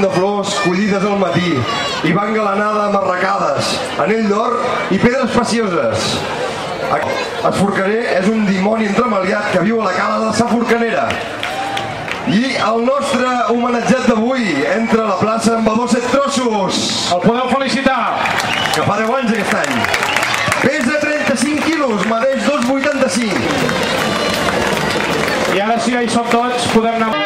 de flors collides al matí i va engalanada amb arracades, anell d'or i pedres precioses. El forcaner és un dimoni entremaliat que viu a la cala de sa forcanera. I el nostre homenatjat d'avui entra a la plaça amb 2 trossos. El podeu felicitar. Que fa 10 anys aquest any. Pesa 35 quilos, medeix 2,85. I ara sí, ja hi som tots, podem anar...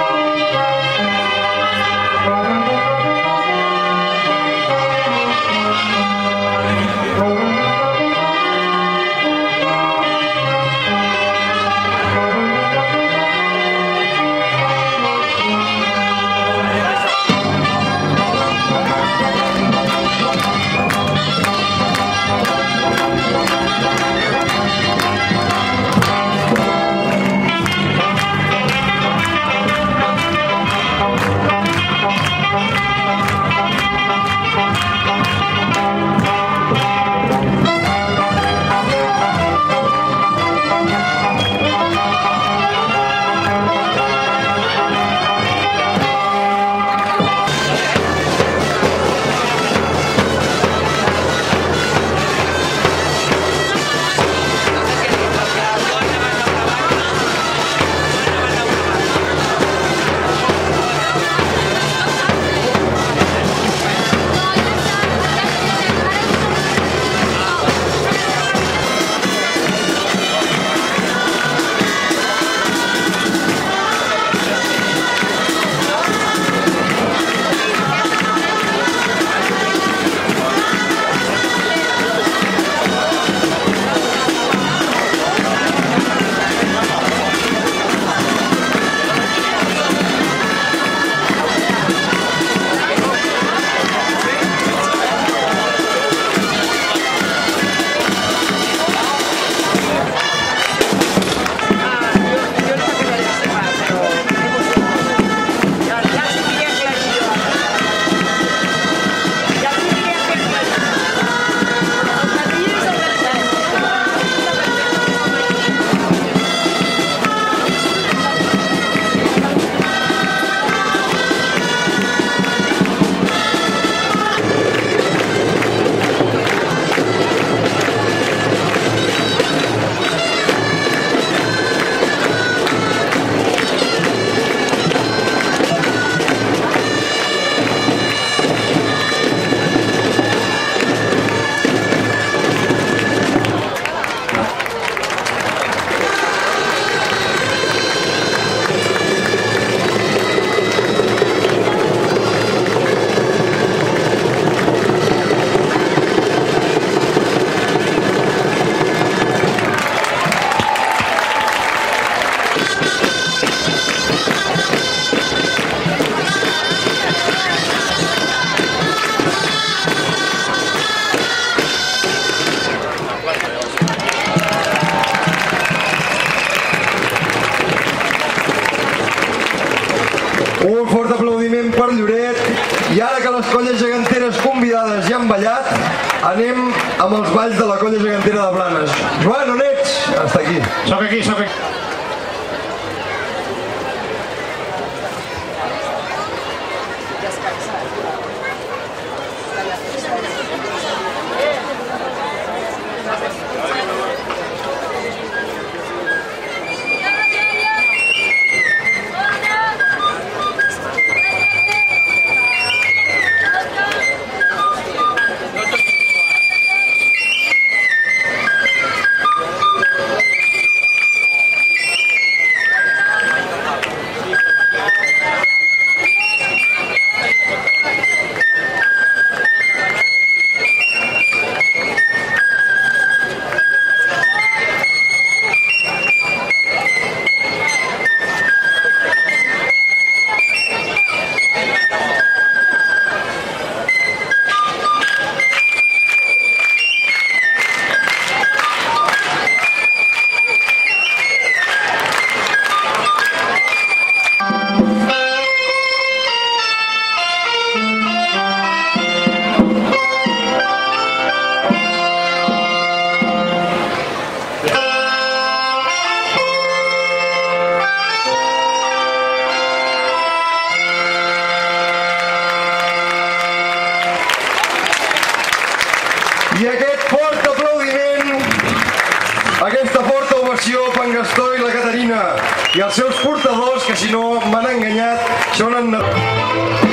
Un fort aplaudiment per Lloret. I ara que les colles geganteres convidades ja han ballat, anem amb els balls de la colla gegantera de Blanes. Joan, on ets? Està aquí. Soc aquí, soc aquí. I aquest fort aplaudiment, aquesta forta ovació per en Gastó i la Caterina i els seus portadors, que si no m'han enganyat són en...